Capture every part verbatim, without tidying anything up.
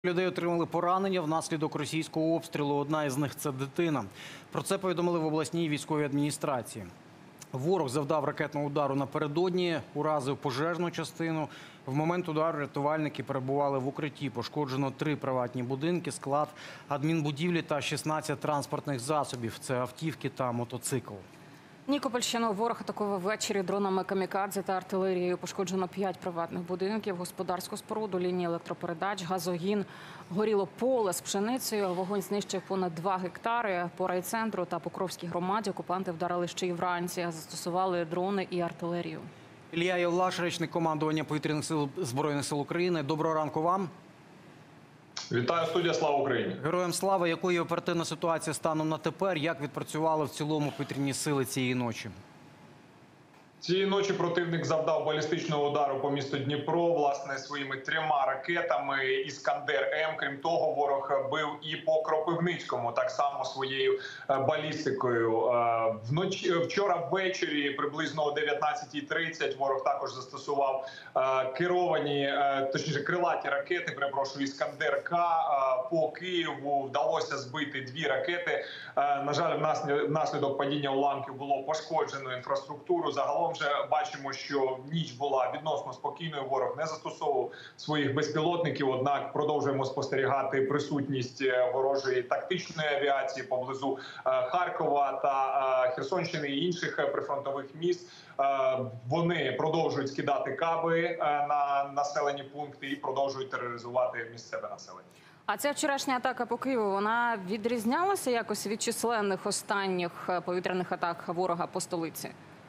Людей отримали поранення внаслідок російського обстрілу. Одна із них – це дитина. Про це повідомили в обласній військовій адміністрації. Ворог завдав ракетного удару напередодні, уразив пожежну частину. В момент удару рятувальники перебували в укритті. Пошкоджено три приватні будинки, склад, адмінбудівлі та шістнадцять транспортних засобів. Це автівки та мотоцикл. Нікопольщину ворог атакував ввечері дронами камікадзе та артилерією. Пошкоджено п'ять приватних будинків, господарську споруду, лінії електропередач, газогін. Горіло поле з пшеницею. Вогонь знищив понад два гектари. По райцентру та Покровській громаді окупанти вдарили ще й вранці. Застосували дрони і артилерію. Ілля Євлаш, речник командування повітряних сил Збройних сил України. Доброго ранку вам. Вітаю, студія, слава Україні. Героям слава. Якою оперативна ситуація станом на тепер? Як відпрацювали в цілому повітряні сили цієї ночі? Цієї ночі противник завдав балістичного удару по місту Дніпро, власне, своїми трьома ракетами «Іскандер-М». Крім того, ворог бив і по Кропивницькому, так само своєю балістикою. Вночі, вчора ввечері, приблизно о дев'ятнадцятій тридцять, ворог також застосував керовані, точніше, крилаті ракети, перепрошую, «Іскандер-К». По Києву вдалося збити дві ракети. На жаль, внаслідок падіння уламків було пошкоджено інфраструктуру. Загалом вже бачимо, що ніч була відносно спокійною, ворог не застосовував своїх безпілотників, однак продовжуємо спостерігати присутність ворожої тактичної авіації поблизу Харкова та Херсонщини і інших прифронтових міст. Вони продовжують скидати каби на населені пункти і продовжують тероризувати місцеве населення. А ця вчорашня атака по Києву, вона відрізнялася якось від численних останніх повітряних атак ворога по столиці?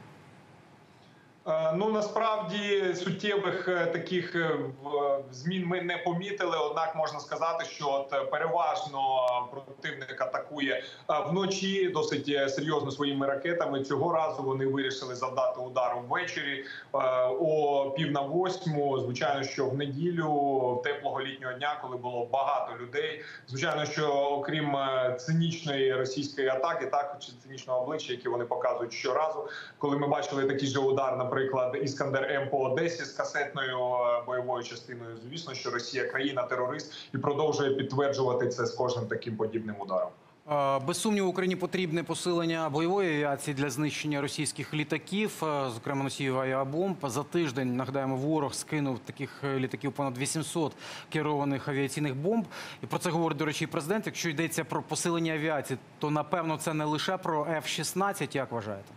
Ну, насправді, суттєвих таких змін ми не помітили, однак можна сказати, що от переважно противник атакує вночі досить серйозно своїми ракетами. Цього разу вони вирішили завдати удару ввечері о пів на восьму. Звичайно, що в неділю, теплого літнього дня, коли було багато людей. Звичайно, що окрім цинічної російської атаки, так, чи цинічного обличчя, яке вони показують щоразу, коли ми бачили такий же удар, наприклад, «Іскандер-М» по Одесі з касетною бойовою частиною. Звісно, що Росія країна-терорист і продовжує підтверджувати це з кожним таким подібним ударом. Без сумніву, Україні потрібне посилення бойової авіації для знищення російських літаків, зокрема носіїв авіабомб. За тиждень, нагадаємо, ворог скинув таких літаків понад вісімсот керованих авіаційних бомб. І про це говорить, до речі, і президент. Якщо йдеться про посилення авіації, то, напевно, це не лише про еф шістнадцять, як вважаєте?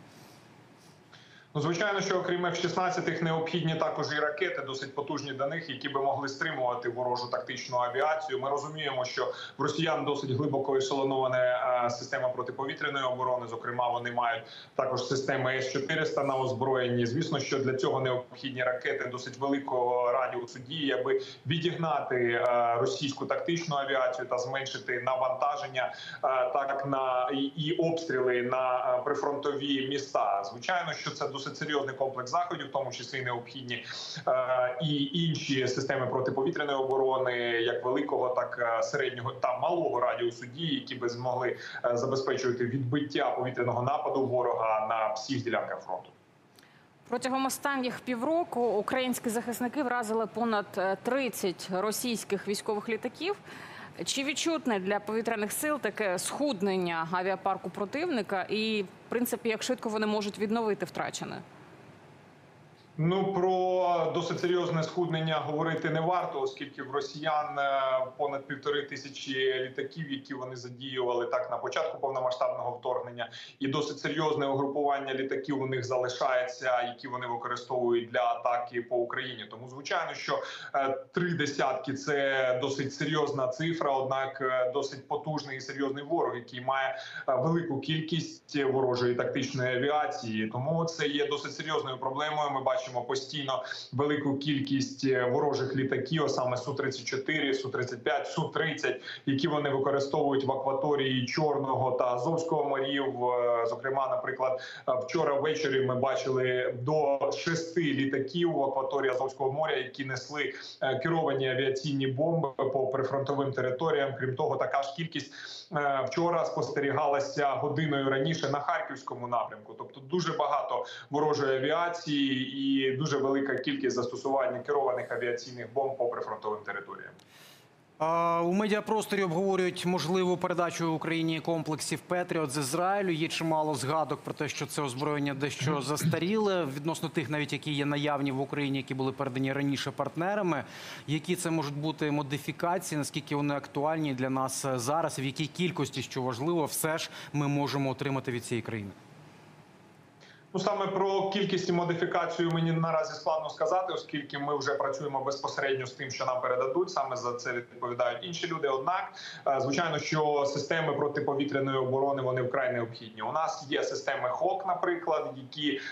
Ну, звичайно, що окрім еф шістнадцять необхідні також і ракети, досить потужні до них, які би могли стримувати ворожу тактичну авіацію. Ми розуміємо, що в росіян досить глибоко ешелонована система протиповітряної оборони. Зокрема, вони мають також системи ес чотириста на озброєнні. Звісно, що для цього необхідні ракети досить великого радіусу дії, аби відігнати російську тактичну авіацію та зменшити навантаження так на і обстріли на прифронтові міста. Звичайно, що це досить серйозний комплекс заходів, в тому числі необхідні е, і інші системи протиповітряної оборони, як великого, так середнього та малого радіусу дії, які би змогли е, забезпечувати відбиття повітряного нападу ворога на всіх ділянках фронту. Протягом останніх півроку українські захисники вразили понад тридцять російських військових літаків. Чи відчутне для повітряних сил таке схуднення авіапарку противника і, в принципі, як швидко вони можуть відновити втрачене? Ну, про досить серйозне схуднення говорити не варто, оскільки в росіян понад півтори тисячі літаків, які вони задіювали так на початку повномасштабного вторгнення, і досить серйозне угрупування літаків у них залишається, які вони використовують для атаки по Україні. Тому, звичайно, що три десятки – це досить серйозна цифра, однак досить потужний і серйозний ворог, який має велику кількість ворожої тактичної авіації. Тому це є досить серйозною проблемою. Ми бачимо постійно велику кількість ворожих літаків, а саме Су тридцять чотири, Су тридцять п'ять, Су тридцять, які вони використовують в акваторії Чорного та Азовського морів. Зокрема, наприклад, вчора ввечері ми бачили до шести літаків в акваторії Азовського моря, які несли керовані авіаційні бомби по прифронтовим територіям. Крім того, така ж кількість вчора спостерігалася годиною раніше на Харківському напрямку. Тобто дуже багато ворожої авіації і дуже велика кількість застосування керованих авіаційних бомб по прифронтовим територіям. А, У медіапросторі обговорюють можливу передачу Україні комплексів «Петріот» з Ізраїлю. Є чимало згадок про те, що це озброєння дещо застаріле, відносно тих навіть, які є наявні в Україні, які були передані раніше партнерами. Які це можуть бути модифікації, наскільки вони актуальні для нас зараз, і в якій кількості, що важливо, все ж ми можемо отримати від цієї країни? Ну, саме про кількість і модифікацію мені наразі складно сказати, оскільки ми вже працюємо безпосередньо з тим, що нам передадуть. Саме за це відповідають інші люди. Однак, звичайно, що системи протиповітряної оборони, вони вкрай необхідні. У нас є системи ХОК, наприклад, які е,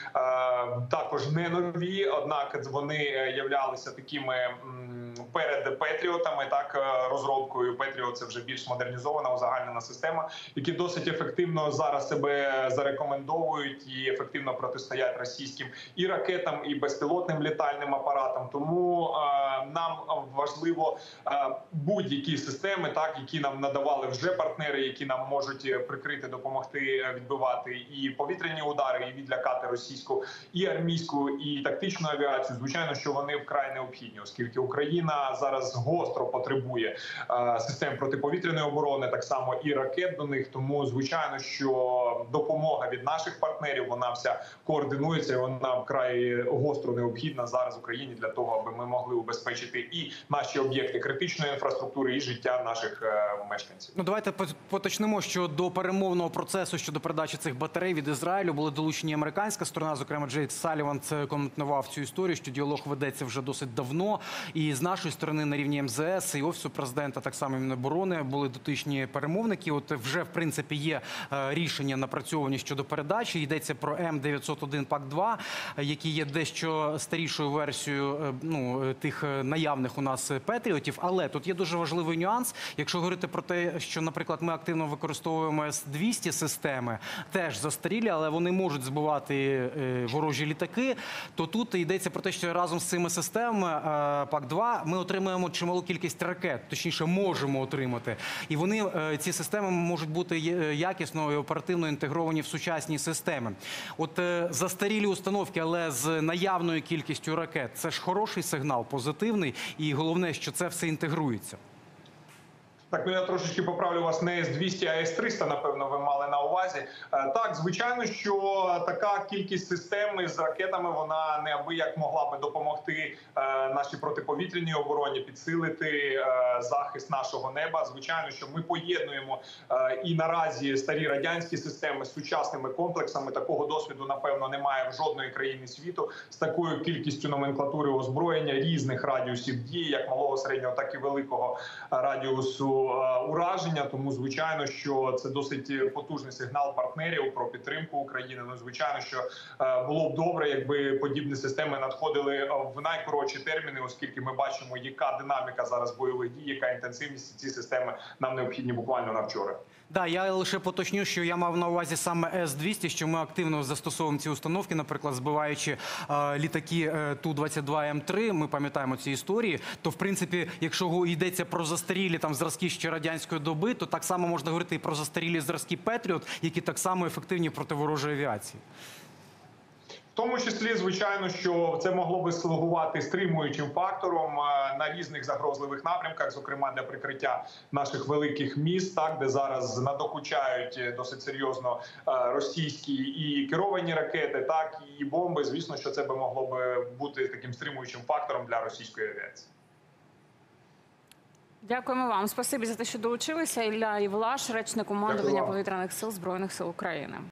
також не нові, однак вони являлися такими м, перед Петріотами, так, розробкою. Петріот – це вже більш модернізована, узагальнена система, які досить ефективно зараз себе зарекомендовують і ефективно протистоять російським і ракетам, і безпілотним літальним апаратам. Тому е, нам важливо е, будь-які системи, так, які нам надавали вже партнери, які нам можуть прикрити, допомогти відбивати і повітряні удари, і відлякати російську, і армійську, і тактичну авіацію. Звичайно, що вони вкрай необхідні, оскільки Україна зараз гостро потребує е, систем протиповітряної оборони, так само і ракет до них. Тому, звичайно, що допомога від наших партнерів, вона вся координується, вона вкрай гостро необхідна зараз Україні для того, аби ми могли убезпечити і наші об'єкти критичної інфраструктури, і життя наших е, мешканців. Ну, давайте поточнимо, що до перемовного процесу щодо передачі цих батарей від Ізраїлю були долучені американська сторона, зокрема Джейк Саліван це коментував цю історію, що діалог ведеться вже досить давно, і з нашої сторони на рівні ем зе ес і Офісу президента, так само і Міноборони, були дотичні перемовники. От вже, в принципі, є рішення напрацьовані щодо передачі. Йдеться про ем дев'ятсот один пак два, які є дещо старішою версією, ну, тих наявних у нас Петріотів. Але тут є дуже важливий нюанс. Якщо говорити про те, що, наприклад, ми активно використовуємо ес двісті системи, теж застарілі, але вони можуть збивати ворожі літаки, то тут йдеться про те, що разом з цими системами пак два ми отримуємо чималу кількість ракет, точніше, можемо отримати. І вони, ці системи, можуть бути якісно і оперативно інтегровані в сучасні системи. От застарілі установки, але з наявною кількістю ракет, це ж хороший сигнал, позитивний, і головне, що це все інтегрується. Так, ну я трошечки поправлю вас, не ес двісті, а ес триста, напевно, ви мали на увазі. Так, звичайно, що така кількість систем з ракетами, вона неабияк могла би допомогти нашій протиповітряній обороні, підсилити захист нашого неба. Звичайно, що ми поєднуємо і наразі старі радянські системи з сучасними комплексами. Такого досвіду, напевно, немає в жодної країни світу з такою кількістю номенклатури озброєння різних радіусів дії, як малого, середнього, так і великого радіусу ураження. Тому, звичайно, що це досить потужний сигнал партнерів про підтримку України. Ну, звичайно, що було б добре, якби подібні системи надходили в найкоротші терміни, оскільки ми бачимо, яка динаміка зараз бойових дій, яка інтенсивність. Ці системи нам необхідні буквально на вчора. Да, я лише поточню, що я мав на увазі саме ес двісті, що ми активно застосовуємо ці установки, наприклад, збиваючи е, літаки е, Ту двадцять два ем три, ми пам'ятаємо ці історії, то, в принципі, якщо йдеться про застарілі там зразки ще радянської доби, то так само можна говорити і про застарілі зразки Петріот, які так само ефективні проти ворожої авіації. В тому числі, звичайно, що це могло би слугувати стримуючим фактором на різних загрозливих напрямках, зокрема для прикриття наших великих міст, так, де зараз надокучають досить серйозно російські і керовані ракети, так і бомби. Звісно, що це би могло би бути таким стримуючим фактором для російської авіації. Дякуємо вам. Спасибі за те, що долучилися. Ілля Євлаш, речник командування повітряних сил Збройних сил України.